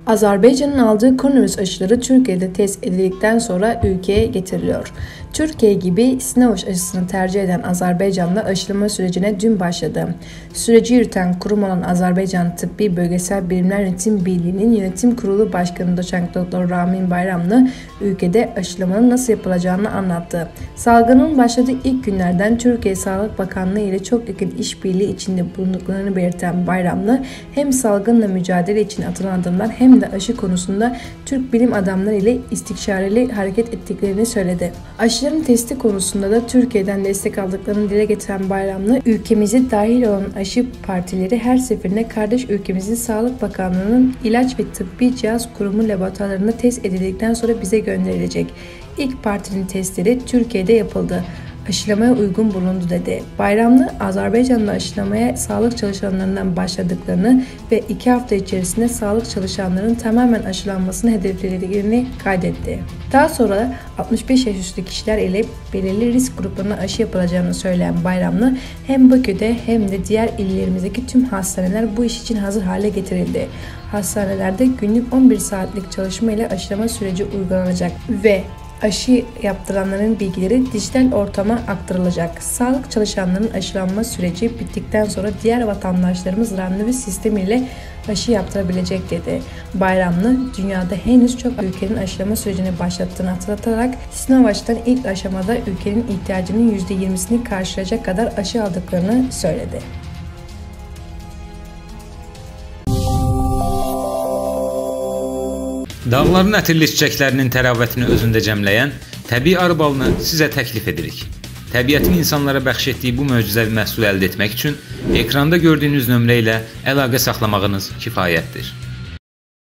Azerbaycan'ın aldığı koronavirüs aşıları Türkiye'de test edildikten sonra ülkeye getiriliyor. Türkiye gibi Sinovac aşısını tercih eden Azerbaycan'da aşılama sürecine dün başladı. Süreci yürüten kurum olan Azerbaycan Tıbbi Bölgesel Bilimler Yönetim Birliği'nin Yönetim Kurulu Başkanı Doçent Doktor Ramin Bayramlı ülkede aşılamanın nasıl yapılacağını anlattı. Salgının başladığı ilk günlerden Türkiye Sağlık Bakanlığı ile çok yakın işbirliği içinde bulunduklarını belirten Bayramlı, hem salgınla mücadele için atılan adımlar hem de aşı konusunda Türk bilim adamları ile istişareli hareket ettiklerini söyledi. Aşıların testi konusunda da Türkiye'den destek aldıklarını dile getiren Bayramlı, ülkemize dahil olan aşı partileri her seferinde kardeş ülkemizin Sağlık Bakanlığı'nın İlaç ve Tıbbi Cihaz Kurumu laboratuvarlarında test edildikten sonra bize gönderilecek. İlk partinin testleri Türkiye'de yapıldı. Aşılamaya uygun bulundu dedi. Bayramlı, Azerbaycan'da aşılamaya sağlık çalışanlarından başladıklarını ve 2 hafta içerisinde sağlık çalışanlarının tamamen aşılanmasını hedeflediklerini kaydetti. Daha sonra 65 yaş üstü kişiler ile belirli risk gruplarına aşı yapılacağını söyleyen Bayramlı, hem Bakü'de hem de diğer illerimizdeki tüm hastaneler bu iş için hazır hale getirildi. Hastanelerde günlük 11 saatlik çalışma ile aşılama süreci uygulanacak ve aşı yaptıranların bilgileri dijital ortama aktarılacak. Sağlık çalışanlarının aşılanma süreci bittikten sonra diğer vatandaşlarımız randevu sistemiyle aşı yaptırabilecek dedi. Bayramlı, dünyada henüz çok ülkenin aşılama sürecini başlattığını hatırlatarak Sinovac'tan ilk aşamada ülkenin ihtiyacının %20'sini karşılayacak kadar aşı aldıklarını söyledi. Dağların ətirli çiçəklərinin təravətini özündə cəmləyən təbii arı balını sizə təklif edirik. Təbiətin insanlara bəxş etdiyi bu möcüzəvi məhsulu əldə etmək üçün ekranda gördüyünüz nömrə ilə əlaqə saxlamağınız kifayətdir.